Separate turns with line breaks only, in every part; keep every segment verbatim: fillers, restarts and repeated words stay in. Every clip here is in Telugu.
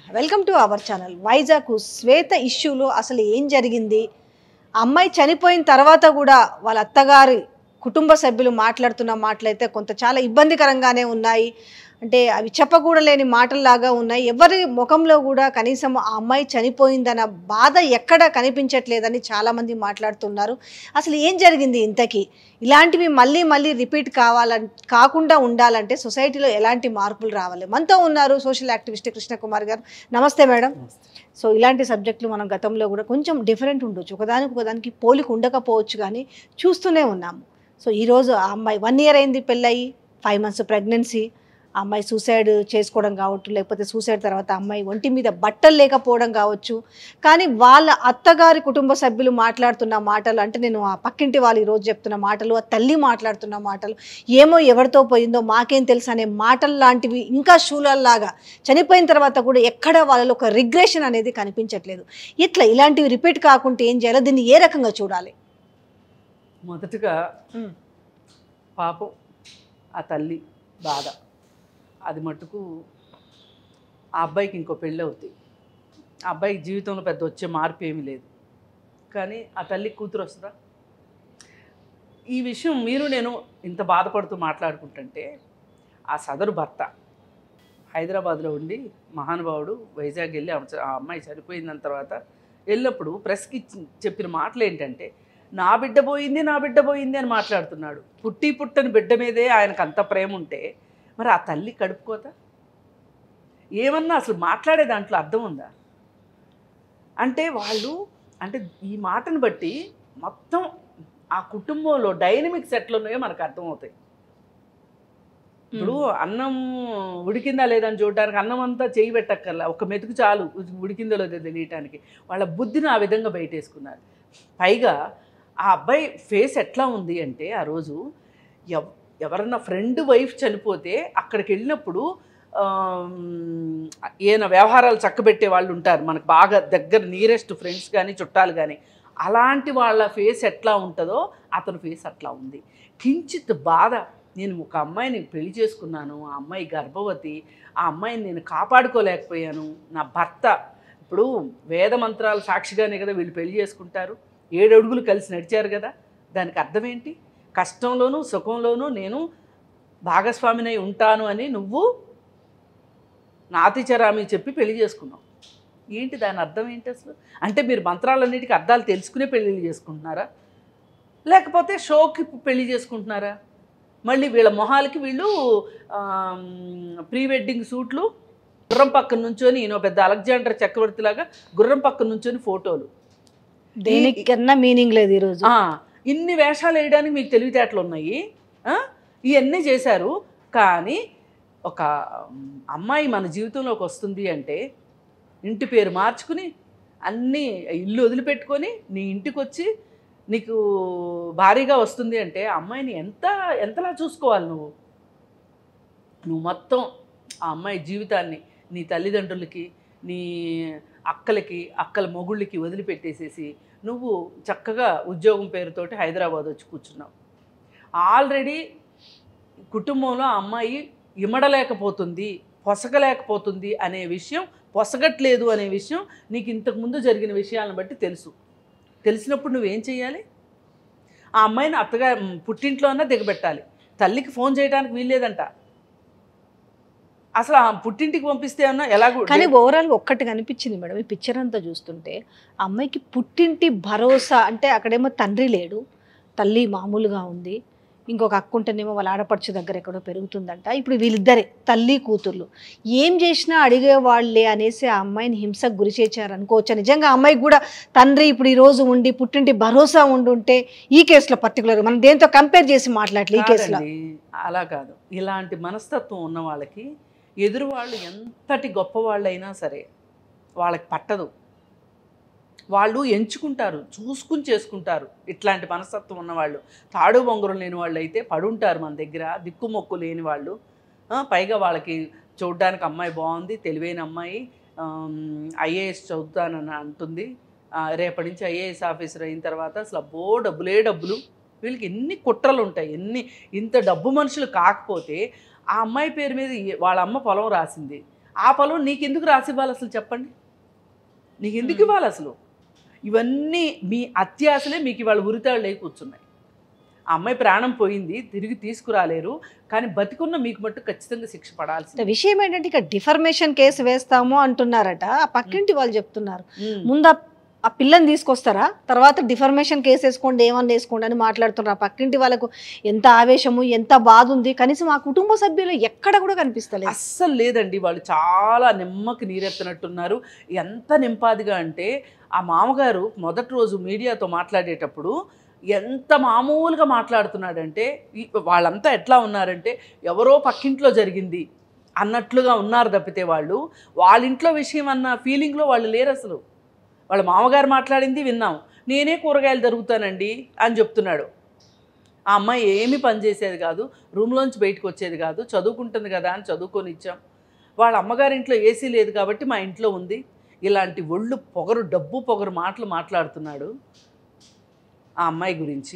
Welcome to our channel. Vizag Shweta ఇష్యూలో అసలు ఏం జరిగింది, అమ్మాయి చనిపోయిన తర్వాత కూడా వాళ్ళ అత్తగారి కుటుంబ సభ్యులు మాట్లాడుతున్న మాటలైతే కొంత చాలా ఇబ్బందికరంగానే ఉన్నాయి. అంటే అవి చెప్పకూడలేని మాటల్లాగా ఉన్నాయి. ఎవరి ముఖంలో కూడా కనీసం ఆ అమ్మాయి చనిపోయిందన్న బాధ ఎక్కడ కనిపించట్లేదని చాలామంది మాట్లాడుతున్నారు. అసలు ఏం జరిగింది ఇంతకీ? ఇలాంటివి మళ్ళీ మళ్ళీ రిపీట్ కావాలని కాకుండా ఉండాలంటే సొసైటీలో ఎలాంటి మార్పులు రావాలి? మనతో ఉన్నారు సోషల్ యాక్టివిస్ట్ కృష్ణ కుమార్ గారు. నమస్తే మేడం. సో ఇలాంటి సబ్జెక్టులు మనం గతంలో కూడా కొంచెం డిఫరెంట్ ఉండొచ్చు, ఒకదానికి ఒకదానికి పోలిక ఉండకపోవచ్చు, కానీ చూస్తూనే ఉన్నాము. సో ఈరోజు ఆ అమ్మాయి వన్ ఇయర్ అయింది పెళ్ళయి, ఫైవ్ మంత్స్ ప్రెగ్నెన్సీ. ఆ అమ్మాయి సూసైడ్ చేసుకోవడం కావచ్చు, లేకపోతే సూసైడ్ తర్వాత అమ్మాయి ఒంటి మీద బట్టలు లేకపోవడం కావచ్చు. కానీ వాళ్ళ అత్తగారి కుటుంబ సభ్యులు మాట్లాడుతున్న మాటలు, అంటే నేను ఆ పక్కింటి వాళ్ళు ఈరోజు చెప్తున్న మాటలు, ఆ తల్లి మాట్లాడుతున్న మాటలు, ఏమో ఎవరితో పోయిందో మాకేం తెలుసు అనే మాటలు లాంటివి ఇంకా శూలల్లాగా చనిపోయిన తర్వాత కూడా ఎక్కడ వాళ్ళలో ఒక రిగ్రెషన్ అనేది కనిపించట్లేదు. ఇట్లా ఇలాంటివి రిపీట్ కాకుండా ఏం చేయాలో, దీన్ని ఏ రకంగా చూడాలి?
మొదటగా పాపం ఆ తల్లి బాధ, అది మట్టుకు ఆ అబ్బాయికి ఇంకో పెళ్ళి అవుతాయి. ఆ అబ్బాయికి జీవితంలో పెద్ద వచ్చే మార్పు ఏమీ లేదు, కానీ ఆ తల్లికి కూతురు వస్తుందా? ఈ విషయం మీరు నేను ఇంత బాధపడుతూ మాట్లాడుకుంటుంటే, ఆ సదరు భర్త హైదరాబాద్లో ఉండి మహానుభావుడు వైజాగ్ వెళ్ళి ఆ అమ్మాయి చనిపోయిన తర్వాత వెళ్ళినప్పుడు ప్రెస్కి చెప్పిన మాటలు ఏంటంటే, నా బిడ్డ పోయింది నా బిడ్డ పోయింది అని మాట్లాడుతున్నాడు. పుట్టి పుట్టని బిడ్డ మీదే ఆయనకు అంత ప్రేమ ఉంటే మరి ఆ తల్లి కడుపుకోత ఏమన్నా అసలు మాట్లాడే దాంట్లో అర్థం ఉందా? అంటే వాళ్ళు అంటే ఈ మాటను బట్టి మొత్తం ఆ కుటుంబంలో డైనమిక్స్ ఎట్లా ఉన్నాయో మనకు అర్థమవుతాయి. ఇప్పుడు అన్నం ఉడికిందా లేదని చూడడానికి అన్నం అంతా చేయి పెట్టక్కర్లా, ఒక మెతుకు చాలు ఉడికిందో లేదో తెలియటానికి. వాళ్ళ బుద్ధిని ఆ విధంగా బయటేసుకున్నారు. పైగా ఆ అబ్బాయి ఫేస్ ఎట్లా ఉంది అంటే, ఆ రోజు ఎవ ఎవరన్నా ఫ్రెండ్ వైఫ్ చనిపోతే అక్కడికి వెళ్ళినప్పుడు ఈయన వ్యవహారాలు చక్కబెట్టే వాళ్ళు ఉంటారు, మనకు బాగా దగ్గర నియరెస్ట్ ఫ్రెండ్స్ కానీ చుట్టాలు కానీ. అలాంటి వాళ్ళ ఫేస్ ఎట్లా ఉంటుందో అతని ఫేస్ అట్లా ఉంది. కించిత్ బాధ. నేను ఒక అమ్మాయిని పెళ్లి చేసుకున్నాను, ఆ అమ్మాయి గర్భవతి, ఆ అమ్మాయిని నేను కాపాడుకోలేకపోయాను. నా భర్త ఇప్పుడు వేద మంత్రాలు సాక్షిగానే కదా వీళ్ళు పెళ్లి చేసుకుంటారు, ఏడు అడుగులు కలిసి నడిచారు కదా. దానికి అర్థం ఏంటి? కష్టంలోనూ సుఖంలోనూ నేను భాగస్వామినై ఉంటాను అని నువ్వు నాతిచరామి చెప్పి పెళ్లి చేసుకున్నావు. ఏంటి దాని అర్థం ఏంటి అసలు? అంటే మీరు మంత్రాలన్నిటికీ అర్థాలు తెలుసుకునే పెళ్ళిళ్ళు చేసుకుంటున్నారా, లేకపోతే షోకి పెళ్లి చేసుకుంటున్నారా? మళ్ళీ వీళ్ళ మొహాలకి వీళ్ళు ప్రీ వెడ్డింగ్ షూట్లు, గుర్రం పక్కన నుంచొని, ఈయన పెద్ద అలెగ్జాండర్ చక్రవర్తిలాగా గుర్రం పక్కన నుంచొని ఫోటోలు.
దేనికన్నా మీనింగ్ లేదు ఈరోజు.
ఇన్ని వేషాలు వేయడానికి మీకు తెలివితేటలు ఉన్నాయి, ఇవన్నీ చేశారు. కానీ ఒక అమ్మాయి మన జీవితంలోకి వస్తుంది అంటే ఇంటి పేరు మార్చుకుని అన్నీ ఇల్లు వదిలిపెట్టుకొని నీ ఇంటికి వచ్చి నీకు భారీగా వస్తుంది అంటే అమ్మాయిని ఎంత ఎంతలా చూసుకోవాలి నువ్వు? నువ్వు మొత్తం ఆ అమ్మాయి జీవితాన్ని నీ తల్లిదండ్రులకి, నీ అక్కలకి, అక్కల మొగుళ్ళకి వదిలిపెట్టేసేసి నువ్వు చక్కగా ఉద్యోగం పేరుతోటి హైదరాబాద్ వచ్చి కూర్చున్నావు. ఆల్రెడీ కుటుంబంలో ఆ అమ్మాయి ఇమడలేకపోతుంది, పొసగలేకపోతుంది అనే విషయం, పొసగట్లేదు అనే విషయం నీకు ఇంతకుముందు జరిగిన విషయాలను బట్టి తెలుసు. తెలిసినప్పుడు నువ్వేం చేయాలి? ఆ అమ్మాయిని అత్తగా పుట్టింట్లో అన్నా దిగబెట్టాలి. తల్లికి ఫోన్ చేయడానికి వీల్లేదంట. అసలు ఆ పుట్టింటికి పంపిస్తే అన్నా ఎలాగో.
కానీ ఓవరాల్గా ఒక్కటి కనిపించింది మేడం ఈ పిక్చర్ అంతా చూస్తుంటే, అమ్మాయికి పుట్టింటి భరోసా అంటే అక్కడేమో తండ్రి లేడు, తల్లి మామూలుగా ఉంది, ఇంకొక అక్క ఉంటేనేమో వాళ్ళ ఆడపడుచు దగ్గర ఎక్కడో పెరుగుతుందంట. ఇప్పుడు వీళ్ళిద్దరే తల్లి కూతుర్లు, ఏం చేసినా అడిగేవాళ్ళే అనేసి ఆ అమ్మాయిని హింసకు గురి చేశారు అనుకోవచ్చా? నిజంగా అమ్మాయికి కూడా తండ్రి ఇప్పుడు ఈ రోజు ఉండి పుట్టింటి భరోసా ఉండుంటే, ఈ కేసులో పర్టికులర్ మనం దేంతో కంపేర్ చేసి మాట్లాడలేదు. ఈ కేసులో
అలా కాదు. ఇలాంటి మనస్తత్వం ఉన్న వాళ్ళకి ఎదురు వాళ్ళు ఎంతటి గొప్పవాళ్ళైనా సరే వాళ్ళకి పట్టదు. వాళ్ళు ఎంచుకుంటారు, చూసుకుని చేసుకుంటారు. ఇట్లాంటి మనస్తత్వం ఉన్నవాళ్ళు, తాడు బొంగరం లేని వాళ్ళు అయితే పడుంటారు మన దగ్గర, దిక్కుమొక్కు లేని వాళ్ళు. పైగా వాళ్ళకి చూడడానికి అమ్మాయి బాగుంది, తెలివైన అమ్మాయి, ఐఏఎస్ చదువుతానని అంటుంది, రేపటి నుంచి ఐఏఎస్ ఆఫీసర్ అయిన తర్వాత అసలు అబ్బో డబ్బులే డబ్బులు. వీళ్ళకి ఎన్ని కుట్రలు ఉంటాయి, ఎన్ని ఇంత డబ్బు మనుషులు కాకపోతే ఆ అమ్మాయి పేరు మీద వాళ్ళ అమ్మ పొలం రాసింది, ఆ పొలం నీకు ఎందుకు రాసి ఇవ్వాలి అసలు చెప్పండి, నీకు ఎందుకు ఇవ్వాలి అసలు? ఇవన్నీ మీ అత్యాశలే మీకు ఇవాళ ఉరితాళ్ళు లేక కూర్చున్నాయి. ఆ అమ్మాయి ప్రాణం పోయింది, తిరిగి తీసుకురాలేరు, కానీ బతికున్న మీకు మట్టు ఖచ్చితంగా శిక్ష పడాల్సింది.
విషయం ఏంటంటే ఇక డిఫర్మేషన్ కేసు వేస్తాము అంటున్నారట, ఆ పక్కింటి వాళ్ళు చెప్తున్నారు. ముందు ఆ పిల్లని తీసుకొస్తారా, తర్వాత డిఫర్మేషన్ కేసు వేసుకోండి, ఏమన్నా వేసుకోండి అని మాట్లాడుతున్నారు. ఆ పక్కింటి వాళ్ళకు ఎంత ఆవేశము, ఎంత బాధ ఉంది, కనీసం ఆ కుటుంబ సభ్యులు ఎక్కడ కూడా కనిపిస్తలేదు.
అస్సలు లేదండి, వాళ్ళు చాలా నిమ్మకి నీరెత్తనట్టున్నారు. ఎంత నింపాదిగా అంటే ఆ మామగారు మొదటి రోజు మీడియాతో మాట్లాడేటప్పుడు ఎంత మామూలుగా మాట్లాడుతున్నాడంటే, వాళ్ళంతా ఎట్లా ఉన్నారంటే ఎవరో పక్కింట్లో జరిగింది అన్నట్లుగా ఉన్నారు తప్పితే వాళ్ళు వాళ్ళ ఇంట్లో విషయం అన్న ఫీలింగ్లో వాళ్ళు లేరు అసలు. వాళ్ళ మామగారు మాట్లాడింది విన్నాం, నేనే కూరగాయలు జరుగుతానండి అని చెప్తున్నాడు. ఆ అమ్మాయి ఏమీ పనిచేసేది కాదు, రూమ్లోంచి బయటకు వచ్చేది కాదు, చదువుకుంటుంది కదా అని చదువుకొని ఇచ్చాం. వాళ్ళ అమ్మగారి ఇంట్లో ఏసీ లేదు కాబట్టి మా ఇంట్లో ఉంది. ఇలాంటి ఒళ్ళు పొగరు, డబ్బు పొగరు మాటలు మాట్లాడుతున్నాడు ఆ అమ్మాయి గురించి.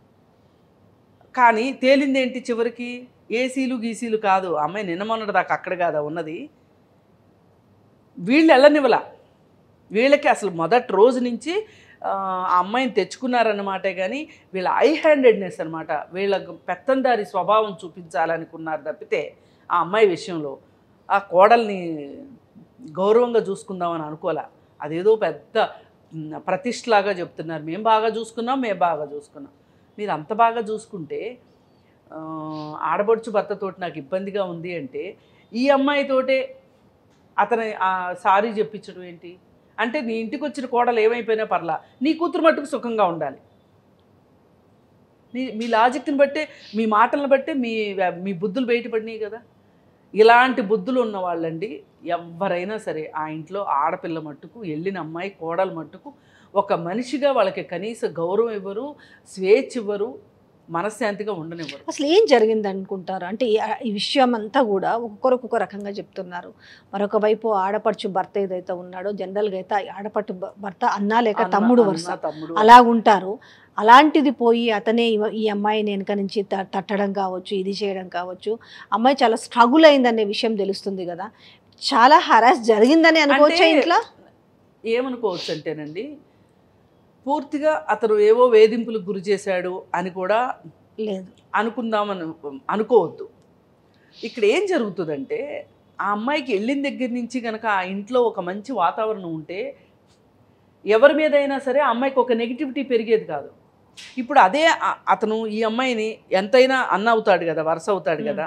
కానీ తేలిందేంటి చివరికి, ఏసీలు గీసీలు కాదు, ఆ అమ్మాయి నిన్న మొన్నటి దాకా అక్కడ కాదా ఉన్నది. వీళ్ళు వెళ్ళనివ్వలా, వీళ్ళకి అసలు మొదటి రోజు నుంచి ఆ అమ్మాయిని తెచ్చుకున్నారన్నమాటే, కానీ వీళ్ళ ఐ హ్యాండెడ్నెస్ అనమాట, వీళ్ళ పెత్తందారి స్వభావం చూపించాలనుకున్నారు తప్పితే ఆ అమ్మాయి విషయంలో ఆ కోడల్ని గౌరవంగా చూసుకుందామని అనుకోలే. అదేదో పెద్ద ప్రతిష్టలాగా చెప్తున్నారు, మేము బాగా చూసుకున్నాం, మేము బాగా చూసుకున్నాం. మీరు అంత బాగా చూసుకుంటే ఆడబడుచు భర్తతోటి నాకు ఇబ్బందిగా ఉంది అంటే ఈ అమ్మాయితోటే అతని సారీ చెప్పించడం ఏంటి అంటే, నీ ఇంటికి వచ్చిన కోడలు ఏమైపోయినా పర్లా, నీ కూతురు మట్టుకు సుఖంగా ఉండాలి. నీ మీ లాజిక్ని బట్టే, మీ మాటలను బట్టే మీ మీ బుద్ధులు బయటపడినాయి కదా. ఇలాంటి బుద్ధులు ఉన్న వాళ్ళండి ఎవరైనా సరే ఆ ఇంట్లో ఆడపిల్ల మట్టుకు, వెళ్ళిన అమ్మాయి కోడలు మట్టుకు ఒక మనిషిగా వాళ్ళకి కనీస గౌరవం ఇవ్వరు, స్వేచ్ఛ ఇవ్వరు, మనశ్శాంతిగా ఉండనివ్వరు.
అసలు ఏం జరిగింది అనుకుంటారు అంటే ఈ విషయం అంతా కూడా ఒక్కొక్కరు ఒక్కొక్క రకంగా చెప్తున్నారు. మరొక వైపు ఆడపడుచు భర్త ఏదైతే ఉన్నాడో, జనరల్గా అయితే ఆడపడుచు భర్త అన్నా లేక తమ్ముడు వరుస అలా ఉంటారు. అలాంటిది పోయి అతనే ఈ అమ్మాయిని వెనక నుంచి తట్టడం కావచ్చు, ఇది చేయడం కావచ్చు, అమ్మాయి చాలా స్ట్రగుల్ అయిందనే విషయం తెలుస్తుంది కదా. చాలా హరాస్ జరిగిందని అనుకోవచ్చు. ఇంట్లో
ఏమనుకోవచ్చు అంటేనండి, పూర్తిగా అతను ఏవో వేధింపులకు గురి చేశాడు అని కూడా
లేదు
అనుకుందామని అనుకోవద్దు. ఇక్కడ ఏం జరుగుతుందంటే, ఆ అమ్మాయికి వెళ్ళిన దగ్గర నుంచి కనుక ఆ ఇంట్లో ఒక మంచి వాతావరణం ఉంటే ఎవరి మీద అయినా సరే ఆ అమ్మాయికి ఒక నెగిటివిటీ పెరిగేది కాదు. ఇప్పుడు అదే అతను ఈ అమ్మాయిని ఎంతైనా అన్న అవుతాడు కదా, వరుస అవుతాడు కదా.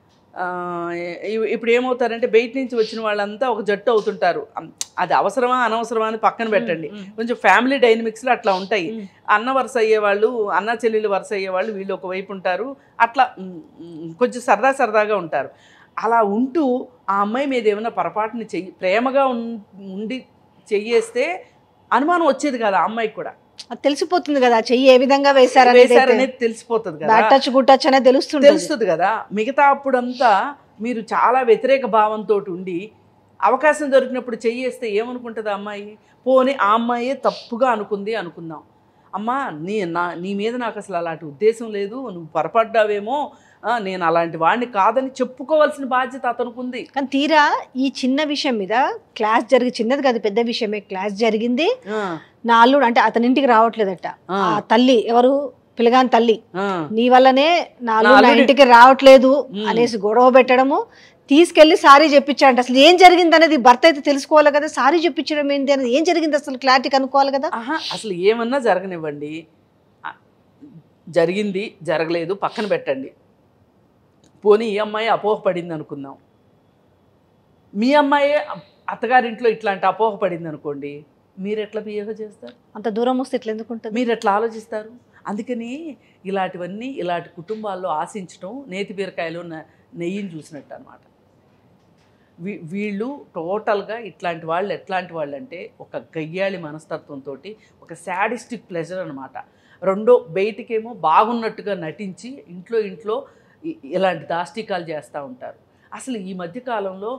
ఇప్పుడు ఏమవుతారంటే బయట నుంచి వచ్చిన వాళ్ళంతా ఒక జట్టు అవుతుంటారు. అది అవసరమా అనవసరమా అని పక్కన పెట్టండి, కొంచెం ఫ్యామిలీ డైనమిక్స్లో అట్లా ఉంటాయి. అన్న వరుస అయ్యేవాళ్ళు, అన్న చెల్లెలు వరుస అయ్యేవాళ్ళు వీళ్ళు ఒకవైపు ఉంటారు, అట్లా కొంచెం సరదా సరదాగా ఉంటారు. అలా ఉంటూ ఆ అమ్మాయి మీద ఏమైనా పొరపాటుని చెయ్యి ప్రేమగా ఉండి చెయ్యేస్తే అనుమానం వచ్చేది కదా ఆ అమ్మాయికి కూడా.
తెలిసిపోతుంది కదా చెయ్యి ఏ విధంగా వేశారు
వేశారనేది తెలిసిపోతుంది కదా,
టచ్ గుట్టచ్ అనేది తెలుస్తుంది
తెలుస్తుంది కదా. మిగతా అప్పుడంతా మీరు చాలా వ్యతిరేక భావంతో ఉండి అవకాశం దొరికినప్పుడు చెయ్యేస్తే ఏమనుకుంటుంది ఆ అమ్మాయి? పోనీ ఆ అమ్మాయే తప్పుగా అనుకుంది అనుకుందాం, అమ్మా నీ నా నీ మీద నాకు అసలు అలాంటి ఉద్దేశం లేదు, నువ్వు పొరపడ్డావేమో, నేను అలాంటి వాడిని కాదని చెప్పుకోవాల్సిన బాధ్యత అతనుకుంది.
కానీ తీరా ఈ చిన్న విషయం మీద క్లాస్ జరిగి, చిన్నది కాదు పెద్ద విషయమే, క్లాస్ జరిగింది. నా అల్లుడు అంటే అతని ఇంటికి రావట్లేదట, ఆ తల్లి ఎవరు పిల్లగాని తల్లి, నీ వల్లనే నా అల్లుడు నా ఇంటికి రావట్లేదు అనేసి గొడవ పెట్టడము, తీసుకెళ్లి సారీ చెప్పించాడంట. అసలు ఏం జరిగింది అనేది భర్త అయితే తెలుసుకోవాలి కదా, సారీ చెప్పించడం ఏంటి అనేది ఏం జరిగింది అసలు క్లారిటీ కనుక్కోవాలి కదా.
అసలు ఏమన్నా జరగనివ్వండి, జరిగింది జరగలేదు పక్కన పెట్టండి, పోనీ ఈ అమ్మాయి అపోహపడింది అనుకుందాం, మీ అమ్మాయే అత్తగారింట్లో ఇట్లాంటి అపోహపడింది అనుకోండి, మీరు ఎట్లా బిహేవ్ చేస్తారు?
అంత దూరం వస్తే ఎట్లా ఎందుకుంటుంది?
మీరు ఎట్లా ఆలోచిస్తారు? అందుకని ఇలాంటివన్నీ ఇలాంటి కుటుంబాల్లో ఆశించడం నేతి బీరకాయలో నెయ్యిని చూసినట్టు అనమాట. వీ వీళ్ళు టోటల్గా ఇట్లాంటి వాళ్ళు ఎట్లాంటి వాళ్ళు అంటే ఒక గయ్యాళి మనస్తత్వంతో ఒక శాడిస్టిక్ ప్లెజర్ అనమాట. రెండో బయటికేమో బాగున్నట్టుగా నటించి ఇంట్లో ఇంట్లో ఇలాంటి దాష్టికాలు చేస్తూ ఉంటారు. అసలు ఈ మధ్యకాలంలో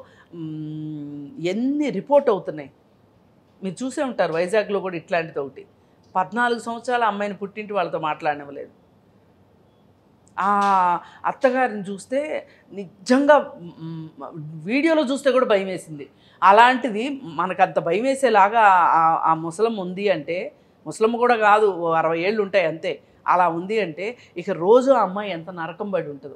ఎన్ని రిపోర్ట్ అవుతున్నాయి మీరు చూసే ఉంటారు. వైజాగ్లో కూడా ఇట్లాంటిది ఒకటి, పద్నాలుగు సంవత్సరాల అమ్మాయిని పుట్టింటి వాళ్ళతో మాట్లాడనివ్వలేదు. ఆ అత్తగారిని చూస్తే నిజంగా వీడియోలో చూస్తే కూడా భయం వేసింది. అలాంటిది మనకు అంత భయం వేసేలాగా ఆ ముసలమ్మ ఉంది అంటే, ముసలమ్మ కూడా కాదు, అరవై ఏళ్ళు ఉంటాయి అంతే, అలా ఉంది అంటే ఇక రోజు ఆ అమ్మాయి ఎంత నరకం పడి ఉంటుందో.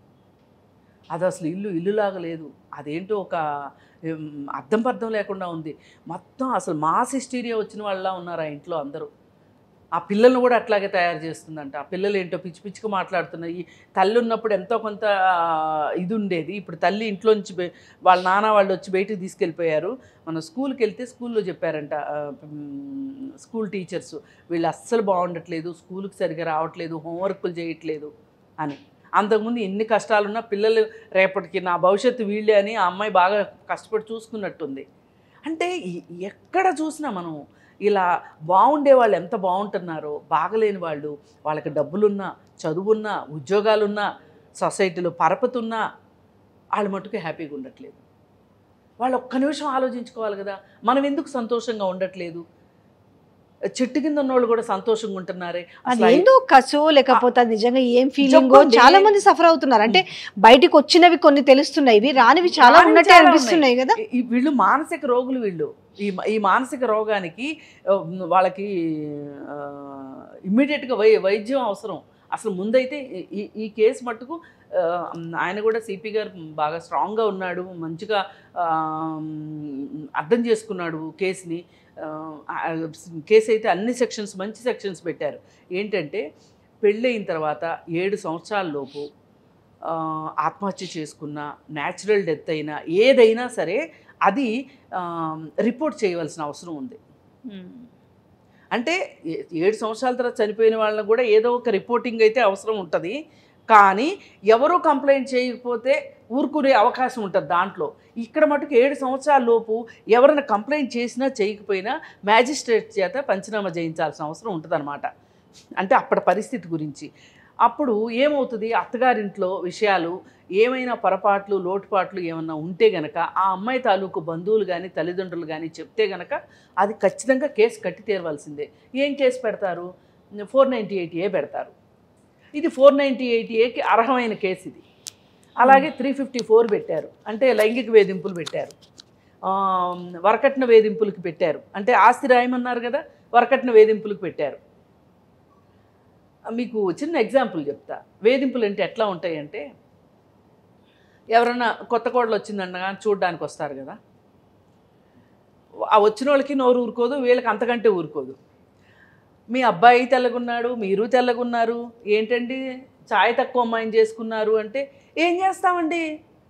అది అసలు ఇల్లు ఇల్లులాగా లేదు, అదేంటో ఒక అర్థం పర్థం లేకుండా ఉంది మొత్తం. అసలు మాస్ హిస్టీరియా వచ్చిన వాళ్ళలా ఉన్నారు ఆ ఇంట్లో అందరూ. ఆ పిల్లల్ని కూడా అట్లాగే తయారు చేస్తుందంట. ఆ పిల్లలు ఏంటో పిచ్చి పిచ్చిగా మాట్లాడుతున్నాయి. ఈ తల్లి ఉన్నప్పుడు ఎంతో కొంత ఇది ఉండేది, ఇప్పుడు తల్లి ఇంట్లోంచి వాళ్ళ నాన్న వాళ్ళు వచ్చి బయటకు తీసుకెళ్ళిపోయారు. మనం స్కూల్కి వెళ్తే స్కూల్లో చెప్పారంట స్కూల్ టీచర్స్, వీళ్ళు అస్సలు బాగుండట్లేదు, స్కూల్కి సరిగ్గా రావట్లేదు, హోంవర్క్లు చేయట్లేదు అని. అంతకుముందు ఎన్ని కష్టాలున్నా పిల్లలు రేపటికి నా భవిష్యత్తు వీళ్ళే అని ఆ అమ్మాయి బాగా కష్టపడి చూసుకున్నట్టుంది. అంటే ఎక్కడ చూసినా మనం ఇలా బాగుండే వాళ్ళు ఎంత బాగుంటున్నారో, బాగలేని వాళ్ళు, వాళ్ళకి డబ్బులున్నా, చదువున్నా, ఉద్యోగాలున్నా, సొసైటీలో పరపతున్నా వాళ్ళు మటుకు హ్యాపీగా ఉండట్లేదు. వాళ్ళు ఒక్క నిమిషం ఆలోచించుకోవాలి కదా, మనం ఎందుకు సంతోషంగా ఉండట్లేదు? చెట్టు కింద ఉన్నోళ్ళు కూడా సంతోషంగా ఉంటున్నారే.
అది ఏందో కసో లేకపోతే నిజంగా ఏం ఫీలింగో చాలా మంది సఫర్ అవుతున్నారు. అంటే బయటికి వచ్చినవి కొన్ని తెలుస్తున్నాయి, ఇవి రానివి చాలా ఉన్నట్టే అనిపిస్తున్నాయి కదా.
వీళ్ళు మానసిక రోగులు. వీళ్ళు ఈ ఈ మానసిక రోగానికి వాళ్ళకి ఇమ్మీడియట్గా వై వైద్యం అవసరం. అసలు ముందైతే ఈ ఈ కేసు మట్టుకు ఆయన కూడా సిపి గారు బాగా స్ట్రాంగ్గా ఉన్నాడు, మంచిగా అర్థం చేసుకున్నాడు కేసుని. కేసు అయితే అన్ని సెక్షన్స్ మంచి సెక్షన్స్ పెట్టారు. ఏంటంటే పెళ్ళయిన తర్వాత ఏడు సంవత్సరాల లోపు ఆత్మహత్య చేసుకున్న, న్యాచురల్ డెత్ అయినా, ఏదైనా సరే అది రిపోర్ట్ చేయవలసిన అవసరం ఉంది. అంటే ఏడు సంవత్సరాల తర్వాత చనిపోయిన వాళ్ళని కూడా ఏదో ఒక రిపోర్టింగ్ అయితే అవసరం ఉంటుంది. కానీ ఎవరూ కంప్లైంట్ చేయకపోతే ఊరుకునే అవకాశం ఉంటుంది దాంట్లో. ఇక్కడ మటుకు ఏడు సంవత్సరాల లోపు ఎవరైనా కంప్లైంట్ చేసినా చేయకపోయినా మ్యాజిస్ట్రేట్ చేత పంచనామా చేయించాల్సిన అవసరం ఉంటుందన్నమాట. అంటే అప్పటి పరిస్థితి గురించి. అప్పుడు ఏమవుతుంది, అత్తగారింట్లో విషయాలు ఏమైనా పొరపాట్లు లోటుపాట్లు ఏమన్నా ఉంటే గనక ఆ అమ్మాయి తాలూకు బంధువులు కానీ తల్లిదండ్రులు కానీ చెప్తే గనక అది ఖచ్చితంగా కేసు కట్టి తీరవలసిందే. ఏం కేసు పెడతారు? ఫోర్ నైంటీ ఎయిట్ ఏ పెడతారు. ఇది ఫోర్ నైంటీ ఎయిట్ ఏకి అర్హమైన కేసు ఇది. అలాగే త్రీ ఫిఫ్టీ ఫోర్ పెట్టారు, అంటే లైంగిక వేధింపులు పెట్టారు. వరకట్న వేధింపులకి పెట్టారు, అంటే ఆస్తి రాయమన్నారు కదా, వరకట్న వేధింపులకు పెట్టారు. మీకు చిన్న ఎగ్జాంపుల్ చెప్తా. వేధింపులు అంటే ఎట్లా ఉంటాయంటే, ఎవరన్నా కొత్త కోడలు వచ్చిందన్నగా చూడడానికి వస్తారు కదా, ఆ వచ్చిన వాళ్ళకి నోరు ఊరుకోదు, వీళ్ళకి అంతకంటే ఊరుకోదు. మీ అబ్బాయి తెల్లగున్నాడు, మీరు తెల్లగున్నారు, ఏంటండి ఛాయ్ తక్కువ అమ్మాయిని చేసుకున్నారు అంటే ఏం చేస్తామండి?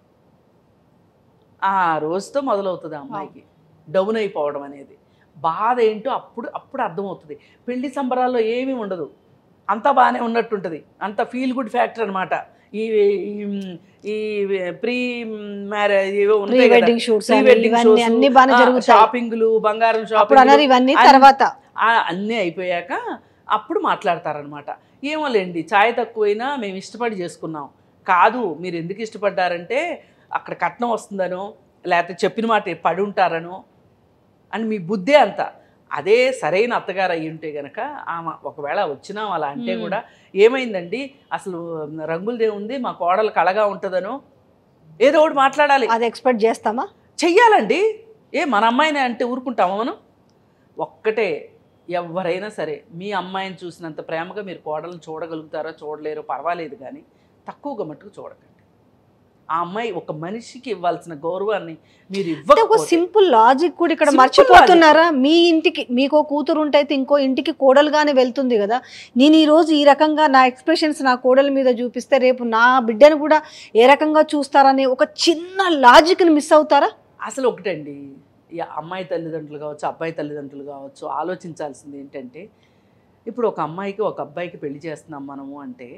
ఆ రోజుతో మొదలవుతుంది ఆ అమ్మాయికి డౌన్ అయిపోవడం అనేది. బాధ ఏంటో అప్పుడు అప్పుడు అర్థమవుతుంది. పెళ్లి సంబరాల్లో ఏమీ ఉండదు, అంతా బాగానే ఉన్నట్టుంటుంది, అంత ఫీల్ గుడ్ ఫ్యాక్టర్ అనమాట. ఈ ఈ ప్రీ మ్యారేజ్ ఏవో ఉంటాయి కదా, ప్రీ వెడ్డింగ్ షూస్, షాపింగ్లు, బంగారం షాపింగ్,
ఇవన్నీ తర్వాత
అన్నీ అయిపోయాక అప్పుడు మాట్లాడతారనమాట. ఏమోలేండి ఛాయ్ తక్కువైనా మేము ఇష్టపడి చేసుకున్నాం. కాదు, మీరు ఎందుకు ఇష్టపడ్డారంటే అక్కడ కట్నం వస్తుందనో, లేకపోతే చెప్పిన మాట పడి ఉంటారనో అని మీ బుద్ధే అంత. అదే సరైన అత్తగారు అయ్యి ఉంటే కనుక ఆమె ఒకవేళ వచ్చినా అలా అంటే కూడా ఏమైందండి అసలు రంగులదే ఉంది, మా కోడలు కళగా ఉంటుందనో ఏదో ఒకటి మాట్లాడాలి.
అది ఎక్స్పెక్ట్ చేస్తామా?
చెయ్యాలండి. ఏ మన అమ్మాయిని అంటే ఊరుకుంటామా మనం? ఒక్కటే, ఎవరైనా సరే మీ అమ్మాయిని చూసినంత ప్రేమగా మీరు కోడలను చూడగలుగుతారో చూడలేరో పర్వాలేదు, కానీ తక్కువగా మట్టుకు చూడకండి. ఆ అమ్మాయి ఒక మనిషికి ఇవ్వాల్సిన గౌరవాన్ని మీరు ఇవ్వకపోతే,
ఒక సింపుల్ లాజిక్ కూడా ఇక్కడ మర్చిపోతున్నారా? మీ ఇంటికి మీకు కూతురు ఉంటే ఇంకో ఇంటికి కోడలుగానే వెళ్తుంది కదా. నేను ఈ రోజు ఈ రకంగా నా ఎక్స్ప్రెషన్స్ నా కోడల మీద చూపిస్తే రేపు నా బిడ్డను కూడా ఏ రకంగా చూస్తారని ఒక చిన్న లాజిక్ని మిస్ అవుతారా?
అసలు ఒకటండి, ఈ అమ్మాయి తల్లిదండ్రులు కావచ్చు, అబ్బాయి తల్లిదండ్రులు కావచ్చు, ఆలోచించాల్సింది ఏంటంటే, ఇప్పుడు ఒక అమ్మాయికి ఒక అబ్బాయికి పెళ్లి చేస్తున్నాం మనము అంటే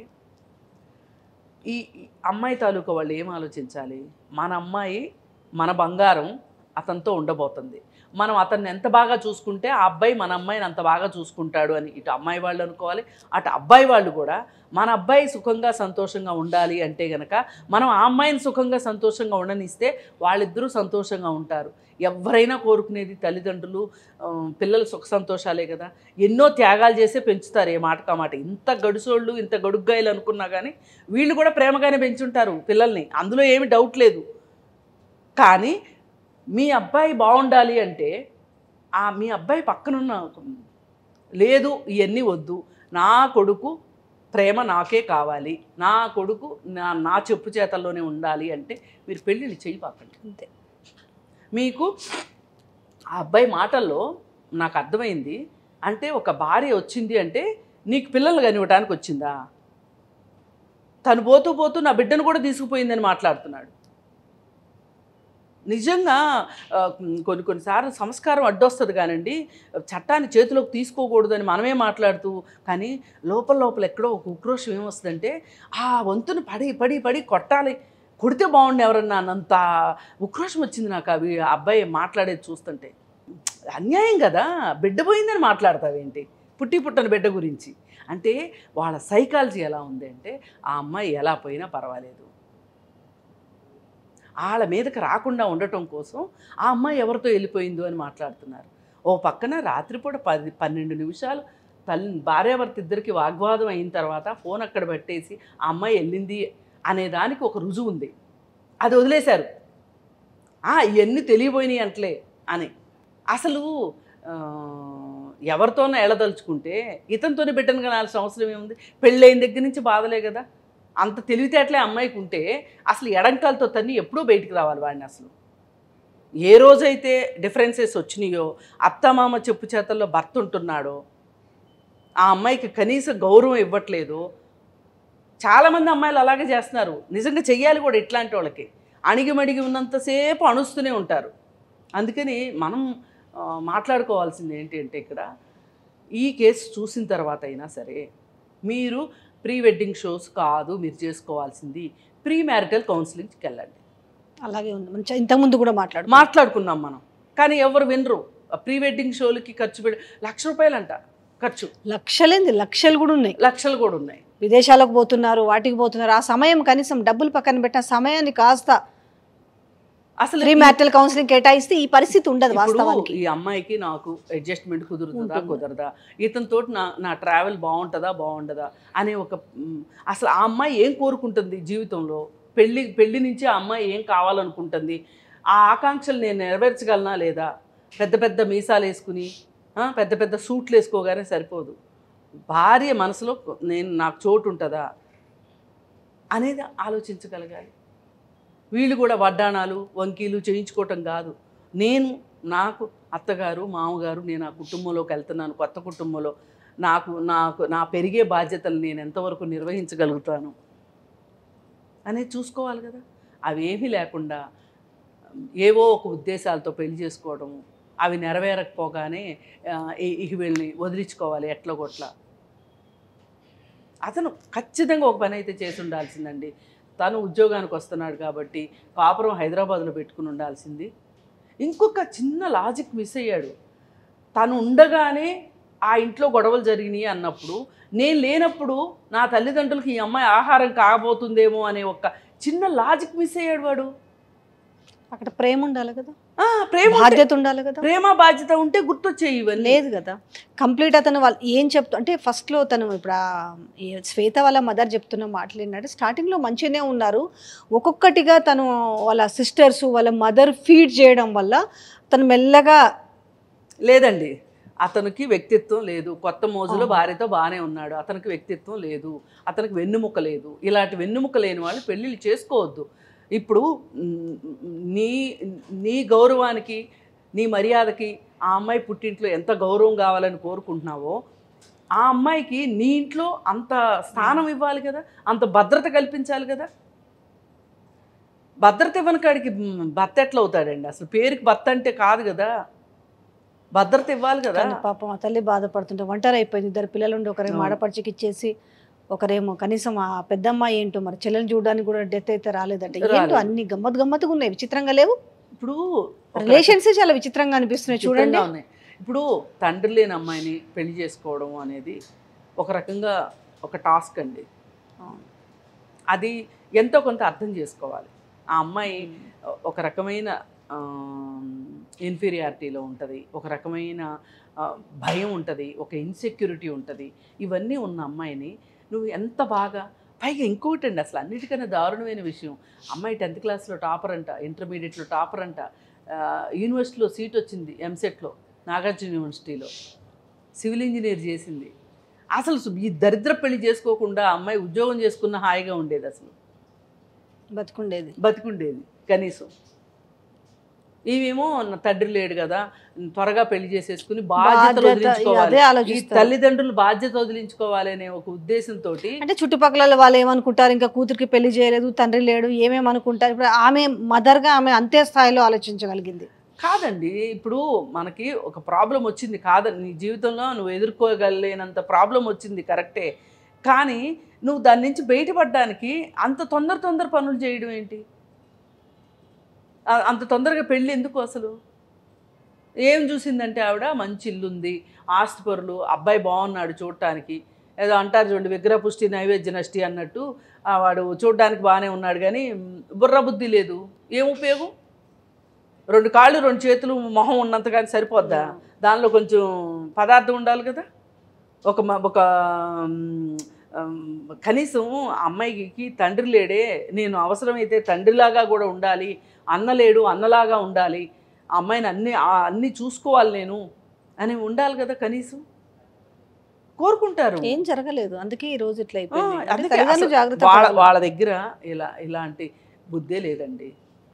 ఈ అమ్మాయి తాలూకా వాళ్ళు ఏం ఆలోచించాలి? మన అమ్మాయి మన బంగారం, అతనితో ఉండబోతుంది. మనం అతన్ని ఎంత బాగా చూసుకుంటే ఆ అబ్బాయి మన అమ్మాయిని అంత బాగా చూసుకుంటాడు అని ఇటు అమ్మాయి వాళ్ళు అనుకోవాలి, అటు అబ్బాయి వాళ్ళు కూడా మన అబ్బాయి సుఖంగా సంతోషంగా ఉండాలి అంటే గనక మనం ఆ అమ్మాయిని సుఖంగా సంతోషంగా ఉండనిస్తే వాళ్ళిద్దరూ సంతోషంగా ఉంటారు. ఎవరైనా కోరుకునేది తల్లిదండ్రులు పిల్లలు సుఖ సంతోషాలే కదా. ఎన్నో త్యాగాలు చేసే పెంచుతారు ఏ మాటకా మాట. ఇంత గడుసోళ్ళు ఇంత గడుగ్గాయలు అనుకున్నా కానీ వీళ్ళు కూడా ప్రేమగానే పెంచుంటారు పిల్లల్ని, అందులో ఏమి డౌట్ లేదు. కానీ మీ అబ్బాయి బాగుండాలి అంటే ఆ మీ అబ్బాయి పక్కనున్న లేదు ఇవన్నీ వద్దు, నా కొడుకు ప్రేమ నాకే కావాలి, నా కొడుకు నా నా చెప్పు చేతల్లోనే ఉండాలి అంటే మీరు పెళ్ళిళ్ళు చేయపాకండి. అంతే. మీకు ఆ అబ్బాయి మాటల్లో నాకు అర్థమైంది అంటే ఒక భార్య వచ్చింది అంటే నీకు పిల్లలు కనివ్వడానికి వచ్చిందా, తను పోతూ పోతూ నా బిడ్డను కూడా తీసుకుపోయిందని మాట్లాడుతున్నాడు. నిజంగా కొన్ని కొన్నిసార్లు సంస్కారం అడ్డొస్తుంది కానండి, చట్టాన్ని చేతిలోకి తీసుకోకూడదని మనమే మాట్లాడుతూ, కానీ లోపల లోపల ఎక్కడో ఒక ఉక్రోషం ఏమొస్తుందంటే ఆ వంతును పడి పడి పడి కొట్టాలి, కొడితే బాగుండి ఎవరన్నా అన్నంత ఉక్రోషం వచ్చింది నాకు అవి అబ్బాయి మాట్లాడేది చూస్తుంటే. అన్యాయం కదా, బిడ్డ పోయిందని మాట్లాడతావేంటి పుట్టి పుట్టని బిడ్డ గురించి. అంటే వాళ్ళ సైకాలజీ ఎలా ఉంది అంటే ఆ అమ్మాయి ఎలా పోయినా పర్వాలేదు, వాళ్ళ మీదకి రాకుండా ఉండటం కోసం ఆ అమ్మాయి ఎవరితో వెళ్ళిపోయిందో అని మాట్లాడుతున్నారు. ఓ పక్కన రాత్రిపూట పది పన్నెండు నిమిషాలు తల్లి భార్యాభర్త ఇద్దరికి వాగ్వాదం అయిన తర్వాత ఫోన్ అక్కడ పెట్టేసి ఆ అమ్మాయి వెళ్ళింది అనే దానికి ఒక రుజువు ఉంది, అది వదిలేశారు. ఇవన్నీ తెలియపోయినాయి అంటలే అని. అసలు ఎవరితోనో ఎడదలుచుకుంటే ఇతనితోనే బిడ్డను కనాల్సిన అవసరం ఏముంది? పెళ్ళైన దగ్గర నుంచి బాధలే కదా. అంత తెలివితేటలే అమ్మాయికి ఉంటే అసలు ఎడంకాలతో తన్ని ఎప్పుడూ బయటికి రావాలి వాడిని. అసలు ఏ రోజైతే డిఫరెన్సెస్ వచ్చినాయో, అత్తమామ చెప్పు చేతల్లో భర్త ఉంటున్నాడో, ఆ అమ్మాయికి కనీస గౌరవం ఇవ్వట్లేదు. చాలామంది అమ్మాయిలు అలాగే చేస్తున్నారు, నిజంగా చెయ్యాలి కూడా. ఇట్లాంటి వాళ్ళకి అణిగిమడిగి ఉన్నంతసేపు అణుస్తూనే ఉంటారు. అందుకని మనం మాట్లాడుకోవాల్సింది ఏంటి అంటే ఇక్కడ ఈ కేసు చూసిన తర్వాత అయినా సరే మీరు ప్రీ వెడ్డింగ్ షోస్ కాదు మీరు చేసుకోవాల్సింది, ప్రీ మ్యారిటల్ కౌన్సిలింగ్కి వెళ్ళండి.
అలాగే ఉంది, మంచి ఇంతకుముందు కూడా మాట్లాడు
మాట్లాడుకున్నాం మనం. కానీ ఎవరు వినరు. ప్రీ వెడ్డింగ్ షోలకి ఖర్చు పెట్టి లక్ష రూపాయలంట ఖర్చు.
లక్షలేంది, లక్షలు కూడా ఉన్నాయి,
లక్షలు కూడా ఉన్నాయి.
విదేశాలకు పోతున్నారు, వాటికి పోతున్నారు. ఆ సమయం కనీసం డబ్బులు పక్కన పెట్టిన సమయాన్ని కాస్త అసలు ప్రీ మ్యారిటల్ కౌన్సిలింగ్ కేటాయిస్తే ఈ పరిస్థితి ఉండదు. వాస్తవానికి
ఈ అమ్మాయికి నాకు అడ్జస్ట్మెంట్ కుదురుతుందా కుదరదా, ఇతనితో నా నా ట్రావెల్ బాగుంటుందా బాగుండదా అనే ఒక అసలు ఆ అమ్మాయి ఏం కోరుకుంటుంది జీవితంలో, పెళ్ళి పెళ్ళి నుంచి ఆ అమ్మాయి ఏం కావాలనుకుంటుంది, ఆ ఆకాంక్షలు నేను నెరవేర్చగలనా లేదా. పెద్ద పెద్ద మీసాలు వేసుకుని పెద్ద పెద్ద సూట్లు వేసుకోగానే సరిపోదు. భార్య మనసులో నేను నాకు చోటు ఉంటుందా అనేది ఆలోచించగలగాలి. వీళ్ళు కూడా వడ్డాణాలు వంకీలు చేయించుకోవటం కాదు. నేను నాకు అత్తగారు మామగారు నేను ఆ కుటుంబంలోకి వెళ్తున్నాను, కొత్త కుటుంబంలో నాకు నాకు నా పెరిగే బాధ్యతలు నేను ఎంతవరకు నిర్వహించగలుగుతాను అనేది చూసుకోవాలి కదా. అవేమీ లేకుండా ఏవో ఒక ఉద్దేశాలతో పెళ్లి చేసుకోవడము, అవి నెరవేరకపోగానే ఇక వీళ్ళని వదిలించుకోవాలి ఎట్లా కొట్లా. అతను ఖచ్చితంగా ఒక పని అయితే చేసి ఉండాల్సిందండి. తను ఉద్యోగానికి వస్తున్నాడు కాబట్టి కాపురం హైదరాబాద్లో పెట్టుకుని ఉండాల్సింది. ఇంకొక చిన్న లాజిక్ మిస్ అయ్యాడు. తను ఉండగానే ఆ ఇంట్లో గొడవలు జరిగినాయి అన్నప్పుడు, నేను లేనప్పుడు నా తల్లిదండ్రులకి ఈ అమ్మాయి ఆహారం కాబోతుందేమో అనే ఒక చిన్న లాజిక్ మిస్ అయ్యాడు వాడు.
అక్కడ ప్రేమ ఉండాలి కదా,
ప్రేమ
బాధ్యత ఉండాలి కదా.
ప్రేమ బాధ్యత ఉంటే గుర్తొచ్చేయి ఇవన్నీ
లేదు కదా. కంప్లీట్ అతను వాళ్ళు ఏం చెప్తూ అంటే ఫస్ట్లో తను ఇప్పుడు శ్వేత వాళ్ళ మదర్ చెప్తున్న మాటలు ఏంటంటే స్టార్టింగ్లో మంచిగానే ఉన్నారు, ఒక్కొక్కటిగా తను వాళ్ళ సిస్టర్స్ వాళ్ళ మదర్ ఫీడ్ చేయడం వల్ల తను మెల్లగా
లేదండి. అతనికి వ్యక్తిత్వం లేదు. కొత్త మోజులో భార్యతో బాగానే ఉన్నాడు, అతనికి వ్యక్తిత్వం లేదు, అతనికి వెన్నుముక లేదు. ఇలాంటి వెన్నుముక లేని వాళ్ళు పెళ్ళిళ్ళు చేసుకోవద్దు. ఇప్పుడు నీ నీ గౌరవానికి నీ మర్యాదకి ఆ అమ్మాయి పుట్టింట్లో ఎంత గౌరవం కావాలని కోరుకుంటున్నావో ఆ అమ్మాయికి నీ ఇంట్లో అంత స్థానం ఇవ్వాలి కదా, అంత భద్రత కల్పించాలి కదా. భద్రత ఇవ్వని కాడికి భర్త ఎట్లా అవుతాడండి? అసలు పేరుకి భర్త అంటే కాదు కదా, భద్రత ఇవ్వాలి కదా.
పాపం ఆ తల్లి బాధపడుతుంటే ఒంటరి అయిపోయింది. ఇద్దరు పిల్లలు ఉండి ఒకరేమో ఆడపడిచికి ఇచ్చేసి ఒకరేమో కనీసం ఆ పెద్దమ్మాయి ఏంటో మరి చెల్లెలు చూడడానికి కూడా డెత్ అయితే రాలేదంటే. ఏంటో అన్ని గమ్మత్ గమ్మత్తుగా ఉన్నాయి, విచిత్రంగా లేవు.
ఇప్పుడు
రిలేషన్స్ చాలా విచిత్రంగా అనిపిస్తున్నాయి చూడండి.
ఉన్నాయి. ఇప్పుడు తండ్రి లేని అమ్మాయిని పెళ్లి చేసుకోవడం అనేది ఒక రకంగా ఒక టాస్క్ అండి. అది ఎంతో కొంత అర్థం చేసుకోవాలి. ఆ అమ్మాయి ఒక రకమైన ఇన్ఫీరియారిటీలో ఉంటుంది, ఒక రకమైన భయం ఉంటుంది, ఒక ఇన్సెక్యూరిటీ ఉంటుంది. ఇవన్నీ ఉన్న అమ్మాయిని నువ్వు ఎంత బాగా, పైగా ఇంకోటి అండి అసలు అన్నిటికన్నా దారుణమైన విషయం, అమ్మాయి టెన్త్ క్లాస్లో టాపర్ అంట, ఇంటర్మీడియట్లో టాపర్ అంట, యూనివర్సిటీలో సీట్ వచ్చింది, ఎంసెట్లో నాగార్జున యూనివర్సిటీలో సివిల్ ఇంజనీర్ చేసింది. అసలు ఈ దరిద్ర పెళ్లి చేసుకోకుండా అమ్మాయి ఉద్యోగం చేసుకున్న హాయిగా ఉండేది, అసలు
బతుకుండేది
బతుకుండేది కనీసం. ఇవేమో తండ్రి లేడు కదా, త్వరగా పెళ్లి చేసేసుకుని బాధ్యతలు వదిలించుకోవాలి, తల్లిదండ్రులు బాధ్యత వదిలించుకోవాలి అనే ఒక ఉద్దేశంతో, అంటే
చుట్టుపక్కల వాళ్ళు ఏమనుకుంటారు, ఇంకా కూతురికి పెళ్లి చేయలేదు, తండ్రి లేడు, ఏమేమి అనుకుంటారు. ఇప్పుడు ఆమె మదర్గా ఆమె అంతే స్థాయిలో ఆలోచించగలిగింది.
కాదండి, ఇప్పుడు మనకి ఒక ప్రాబ్లం వచ్చింది, కాదండి నీ జీవితంలో నువ్వు ఎదుర్కోగలేనంత ప్రాబ్లం వచ్చింది కరెక్టే, కానీ నువ్వు దాని నుంచి బయటపడడానికి అంత తొందర తొందర పనులు చేయడం ఏంటి? అంత తొందరగా పెళ్ళి ఎందుకు? అసలు ఏం చూసిందంటే ఆవిడ మంచి ఇల్లు ఉంది, ఆస్తిపరులు, అబ్బాయి బాగున్నాడు చూడటానికి, ఏదో అంటారు చూడండి విగ్రహ పుష్టి నైవేద్య నష్టి అన్నట్టు, వాడు చూడడానికి బాగానే ఉన్నాడు కానీ బుర్ర బుద్ధి లేదు. ఏం ఉపయోగం? రెండు కాళ్ళు రెండు చేతులు మొహం ఉన్నంత కానీ సరిపోద్దా? దానిలో కొంచెం పదార్థం ఉండాలి కదా. ఒక ఒక కనీసం అమ్మాయికి తండ్రి లేడే, నేను అవసరమైతే తండ్రిలాగా కూడా ఉండాలి, అన్న లేడు అన్నలాగా ఉండాలి, ఆ అమ్మాయిని అన్ని అన్నీ చూసుకోవాలి నేను అని ఉండాలి కదా కనీసం. కోరుకుంటారు.
ఏం జరగలేదు, అందుకే ఈరోజు ఇట్లా అయిపోయింది.
వాళ్ళ వాళ్ళ దగ్గర ఇలా ఇలాంటి బుద్ధే లేదండి.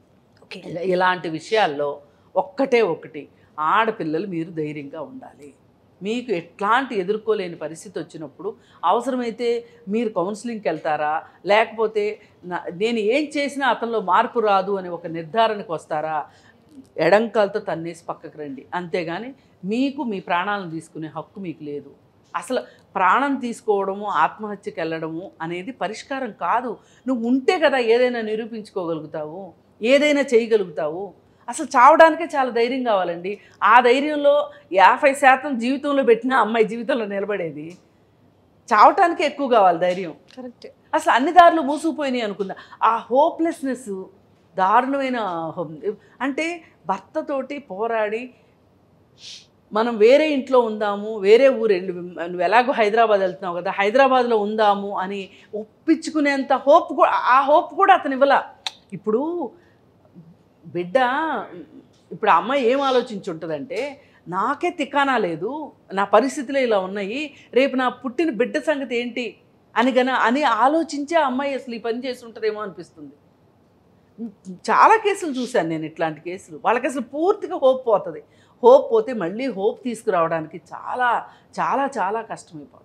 ఇలాంటి విషయాల్లో ఒక్కటే ఒకటి, ఆడపిల్లలు మీరు ధైర్యంగా ఉండాలి. మీకు ఎట్లాంటి ఎదుర్కోలేని పరిస్థితి వచ్చినప్పుడు అవసరమైతే మీరు కౌన్సిలింగ్కి వెళ్తారా, లేకపోతే నేను ఏం చేసినా అతనిలో మార్పు రాదు అని ఒక నిర్ధారణకు వస్తారా, ఎడంకాలతో తన్నేసి పక్కకు రండి. అంతేగాని మీకు మీ ప్రాణాలను తీసుకునే హక్కు మీకు లేదు. అసలు ప్రాణం తీసుకోవడము, ఆత్మహత్యకి వెళ్ళడము అనేది పరిష్కారం కాదు. నువ్వు ఉంటే కదా ఏదైనా నిరూపించుకోగలుగుతావు, ఏదైనా చేయగలుగుతావు. అసలు చావడానికే చాలా ధైర్యం కావాలండి. ఆ ధైర్యంలో యాభై శాతం జీవితంలో పెట్టిన అమ్మాయి జీవితంలో నిలబడేది, చావటానికే ఎక్కువ కావాలి ధైర్యం.
కరెక్ట్.
అసలు అన్ని దారులు మూసుకుపోయినాయి అనుకుందా. ఆ హోప్లెస్నెస్ దారుణమైన, అంటే భర్తతోటి పోరాడి మనం వేరే ఇంట్లో ఉందాము, వేరే ఊరు వెళ్ళి, నువ్వు ఎలాగో హైదరాబాద్ వెళ్తున్నావు కదా, హైదరాబాద్లో ఉందాము అని ఒప్పించుకునేంత హోప్ కూడా, ఆ హోప్ కూడా అతను ఇవ్వాల. ఇప్పుడు బిడ్డ, ఇప్పుడు ఆ అమ్మాయి ఏం ఆలోచించి ఉంటుందంటే, నాకే తికానా లేదు, నా పరిస్థితులు ఇలా ఉన్నాయి, రేపు నా పుట్టిన బిడ్డ సంగతి ఏంటి అని గన అని ఆలోచించే అమ్మాయి అసలు ఈ పని చేసి ఉంటుందేమో అనిపిస్తుంది. చాలా కేసులు చూశాను నేను, ఇట్లాంటి కేసులు. వాళ్ళకి అసలు పూర్తిగా హోప్ పోతుంది. హోప్ పోతే మళ్ళీ హోప్ తీసుకురావడానికి చాలా చాలా చాలా కష్టమైపోతుంది.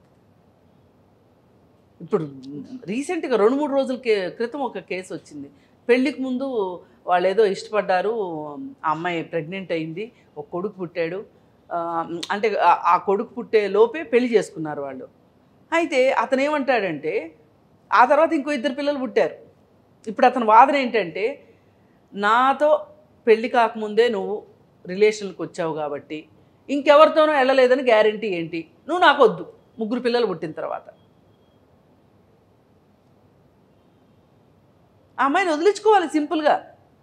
ఇప్పుడు రీసెంట్గా రెండు మూడు రోజుల క్రితం ఒక కేసు వచ్చింది. పెళ్ళికి ముందు వాళ్ళు ఏదో ఇష్టపడ్డారు, ఆ అమ్మాయి ప్రెగ్నెంట్ అయింది, ఒక కొడుకు పుట్టాడు. అంటే ఆ కొడుకు పుట్టే లోపే పెళ్లి చేసుకున్నారు వాళ్ళు. అయితే అతను ఏమంటాడంటే, ఆ తర్వాత ఇంకో ఇద్దరు పిల్లలు పుట్టారు. ఇప్పుడు అతని వాదన ఏంటంటే, నాతో పెళ్ళి కాకముందే నువ్వు రిలేషన్కి వచ్చావు కాబట్టి ఇంకెవరితోనో వెళ్ళలేదని గ్యారంటీ ఏంటి? నువ్వు నాకు వద్దు, ముగ్గురు పిల్లలు పుట్టిన తర్వాత. ఆ అమ్మాయిని వదిలించుకోవాలి సింపుల్గా.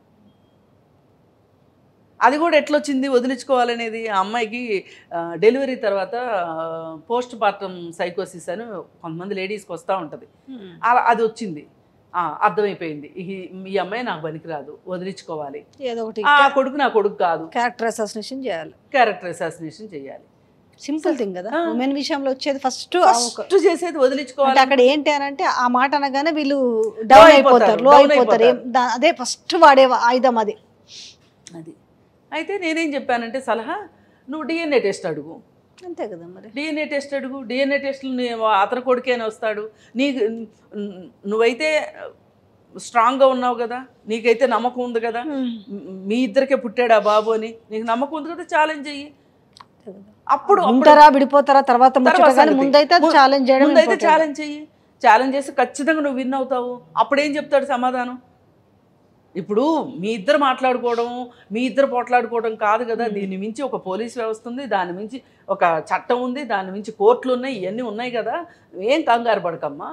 అది కూడా ఎట్లొచ్చింది వదిలించుకోవాలనేది? ఆ అమ్మాయికి డెలివరీ తర్వాత పోస్ట్ పార్టమ్ సైకోసిస్ అని కొంతమంది లేడీస్కి వస్తూ ఉంటుంది, అలా అది వచ్చింది. అర్థమైపోయింది, ఈ అమ్మాయి నాకు పనికిరాదు, వదిలించుకోవాలి.
ఏదో ఒకటి,
ఆ కొడుకు నా కొడుకు కాదు,
క్యారెక్టర్ అసాసినేషన్ చేయాలి.
క్యారెక్టర్ అసాసినేషన్ చేయాలి.
సింపుల్ థింగ్ కదా. ఉమెన్ విషయంలో వచ్చేది ఫస్ట్
ఫస్ట్ చేసేది వదిలించుకోవాలి.
అక్కడ ఏంటి అని అంటే, ఆ మాట అనగానే వీళ్ళు డౌన్ అయిపోతారు, లో అయిపోతారు. అదే ఫస్ట్ వాడే ఆయుధం అది.
అది అయితే నేనేం చెప్పానంటే సలహా, నువ్వు డిఎన్ఏ టెస్ట్ అడుగు.
అంతే కదా మరి.
డిఎన్ఏ టెస్ట్ అడుగు. డిఎన్ఏ టెస్ట్లు అతని కొడుకే అని వస్తాడు. నీకు నువ్వైతే స్ట్రాంగ్గా ఉన్నావు కదా, నీకైతే నమ్మకం ఉంది కదా, మీ ఇద్దరికే పుట్టాడు ఆ బాబు అని నీకు నమ్మకం ఉంది కదా, ఛాలెంజ్ చెయ్యి. అప్పుడు
ఉంటారా విడిపోతారా తర్వాత ముందైతే ఛాలెంజ్ చేయడం,
ముందైతే ఛాలెంజ్ చెయ్యి. ఛాలెంజ్ చేసి ఖచ్చితంగా నువ్వు విన్ అవుతావు. అప్పుడేం చెప్తాడు సమాధానం? ఇప్పుడు మీ ఇద్దరు మాట్లాడుకోవడం మీ ఇద్దరు పోట్లాడుకోవడం కాదు కదా, దీన్ని మించి ఒక పోలీస్ వ్యవస్థ ఉంది, దాని మించి ఒక చట్టం ఉంది, దాని మించి కోర్టులు ఉన్నాయి, ఇవన్నీ ఉన్నాయి కదా. ఏం కంగారు పడకమ్మా.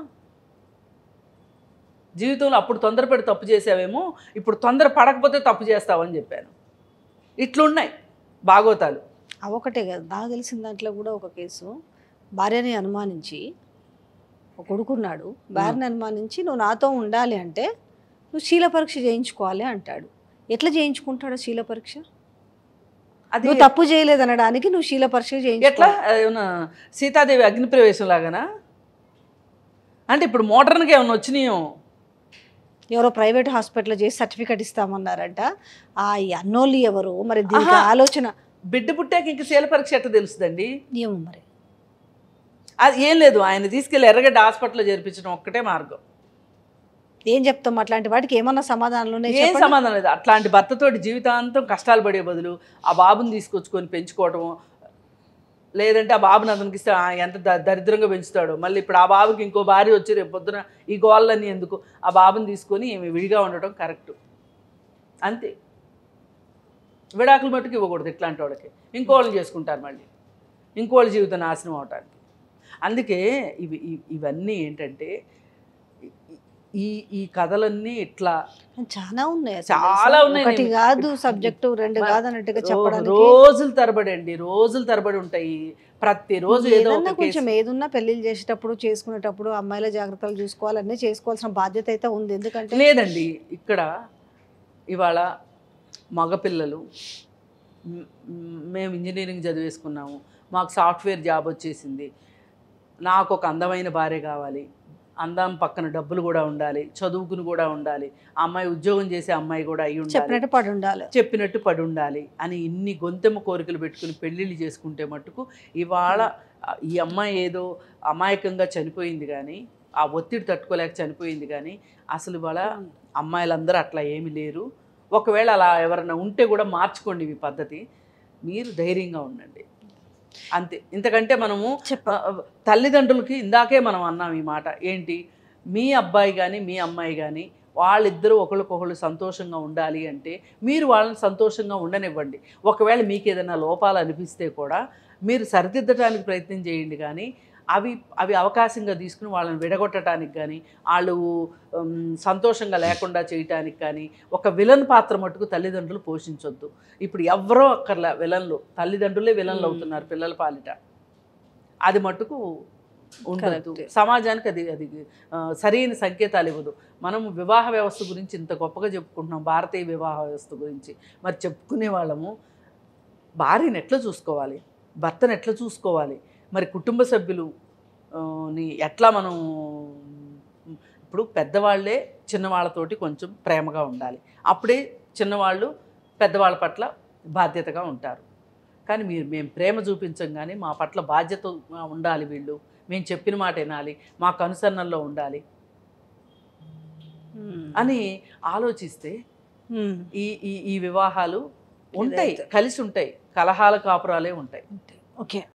జీవితంలో అప్పుడు తొందరపడి తప్పు చేసావేమో, ఇప్పుడు తొందర పడకపోతే తప్పు చేస్తావని చెప్పాను. ఇట్లున్నాయి బాగోతాలు.
అవొకటే కదా, నాకు తెలిసిన దాంట్లో కూడా ఒక కేసు, భార్యని అనుమానించి ఒక కొడుకున్నాడు, భార్యని అనుమానించి నువ్వు నాతో ఉండాలి అంటే నువ్వు శీల పరీక్ష చేయించుకోవాలి అంటాడు. ఎట్లా చేయించుకుంటాడు శీల పరీక్ష? అది నువ్వు తప్పు చేయలేదు అనడానికి నువ్వు శీల పరీక్ష చేయించు.
ఎట్లా ఏమన్నా సీతాదేవి అగ్నిప్రవేశం లాగానా? అంటే ఇప్పుడు మోడర్న్గా ఏమన్నా వచ్చినాయో,
ఎవరో ప్రైవేట్ హాస్పిటల్ చేసి సర్టిఫికెట్ ఇస్తామన్నారంట. ఆ అన్నోళ్ళు ఎవరు మరి? దీనికి ఆలోచన
బిడ్డ పుట్టాక ఇంక శీల పరీక్ష ఎట్లా తెలుస్తుందండి?
ఏమో మరి.
అది ఏం లేదు, ఆయన తీసుకెళ్ళి ఎర్రగడ్డ హాస్పిటల్లో చేర్పించడం ఒక్కటే మార్గం.
ఏం చెప్తాం అట్లాంటి వాటికి? ఏమన్నా సమాధానాలు?
ఏం సమాధానం లేదు. అట్లాంటి భర్తతోటి జీవితాంతం కష్టాలు పడే బదులు ఆ బాబుని తీసుకొచ్చుకొని పెంచుకోవటము, లేదంటే ఆ బాబుని అతనికి ఇస్తే ఎంత దరిద్రంగా పెంచుతాడో, మళ్ళీ ఇప్పుడు ఆ బాబుకి ఇంకో భార్య వచ్చి రేపు పొద్దున ఈ గోళ్ళని ఎందుకు, ఆ బాబుని తీసుకొని ఏమి విడిగా ఉండటం కరెక్ట్ అంతే. విడాకులు మట్టుకు ఇవ్వకూడదు ఇట్లాంటి వాళ్ళకి. ఇంకోళ్ళని చేసుకుంటారు మళ్ళీ, ఇంకోళ్ళ జీవితం నాశనం అవటానికి. అందుకే ఇవి ఇవన్నీ ఏంటంటే ఈ ఈ కథలన్నీ ఇట్లా
చాలా ఉన్నాయి,
చాలా ఉన్నాయి.
ఒకటి కాదు సబ్జెక్టు, రెండు కాదు అన్నట్టుగా చెప్పడానికి
రోజులు తరబడి అండి, రోజులు తరబడి ఉంటాయి. ప్రతిరోజు ఏదన్నా
కొంచెం ఏదున్నా పెళ్లిళ్ళు చేసేటప్పుడు చేసుకునేటప్పుడు అమ్మాయిల జాగ్రత్తలు చూసుకోవాలన్నీ చేసుకోవాల్సిన బాధ్యత అయితే ఉంది. ఎందుకంటే
లేదండి, ఇక్కడ ఇవాళ మగపిల్లలు మేము ఇంజనీరింగ్ చదివేసుకున్నాము, మాకు సాఫ్ట్వేర్ జాబ్ వచ్చేసింది, నాకు ఒక అందమైన భార్య కావాలి, అందం పక్కన డబ్బులు కూడా ఉండాలి, చదువుకుని కూడా ఉండాలి, ఆ అమ్మాయి ఉద్యోగం చేసే అమ్మాయి కూడా అయి ఉండాలి,
చెప్పినట్టు పడి ఉండాలి
చెప్పినట్టు పడి ఉండాలి అని ఇన్ని గొంతెమ్మ కోరికలు పెట్టుకుని పెళ్ళిళ్ళు చేసుకుంటే మట్టుకు ఇవాళ ఈ అమ్మాయి ఏదో అమాయకంగా చనిపోయింది కానీ, ఆ ఒత్తిడి తట్టుకోలేక చనిపోయింది కానీ, అసలు ఇవాళ అమ్మాయిలందరూ అట్లా ఏమీ లేరు. ఒకవేళ అలా ఎవరైనా ఉంటే కూడా మార్చుకోండి ఈ పద్ధతి, మీరు ధైర్యంగా ఉండండి అంతే. ఇంతకంటే మనము తల్లిదండ్రులకి ఇందాకే మనం అన్నాం ఈ మాట ఏంటి, మీ అబ్బాయి కానీ మీ అమ్మాయి కానీ వాళ్ళిద్దరూ ఒకరికొకళ్ళు సంతోషంగా ఉండాలి అంటే మీరు వాళ్ళని సంతోషంగా ఉండనివ్వండి. ఒకవేళ మీకు ఏదైనా లోపాలు అనిపిస్తే కూడా మీరు సరిదిద్దడానికి ప్రయత్నం చేయండి, కానీ అవి అవి అవకాశంగా తీసుకుని వాళ్ళని విడగొట్టడానికి కానీ వాళ్ళు సంతోషంగా లేకుండా చేయటానికి కానీ ఒక విలన్ పాత్ర మట్టుకు తల్లిదండ్రులు పోషించొద్దు. ఇప్పుడు ఎవరో అక్కర్లా విలన్లు, తల్లిదండ్రులే విలన్లు అవుతున్నారు పిల్లల పాలిట. అది మట్టుకు ఉండదు, సమాజానికి అది అది సరైన సంకేతాలు ఇవ్వదు. మనం వివాహ వ్యవస్థ గురించి ఇంత గొప్పగా చెప్పుకుంటున్నాం, భారతీయ వివాహ వ్యవస్థ గురించి. మరి చెప్పుకునే వాళ్ళము భార్యను ఎట్లా చూసుకోవాలి, భర్తను ఎట్లా చూసుకోవాలి, మరి కుటుంబ సభ్యులు ని ఎట్లా మనం, ఇప్పుడు పెద్దవాళ్ళే చిన్నవాళ్ళతోటి కొంచెం ప్రేమగా ఉండాలి, అప్పుడే చిన్నవాళ్ళు పెద్దవాళ్ళ పట్ల బాధ్యతగా ఉంటారు. కానీ మీరు మేము ప్రేమ చూపించం కానీ మా పట్ల బాధ్యతగా ఉండాలి, వీళ్ళు మేము చెప్పిన మాట వినాలి, మాకు అనుసరణలో ఉండాలి అని ఆలోచిస్తే ఈ ఈ ఈ వివాహాలు ఉంటాయి, కలిసి ఉంటాయి, కలహాల కాపురాలే ఉంటాయి.
ఓకే.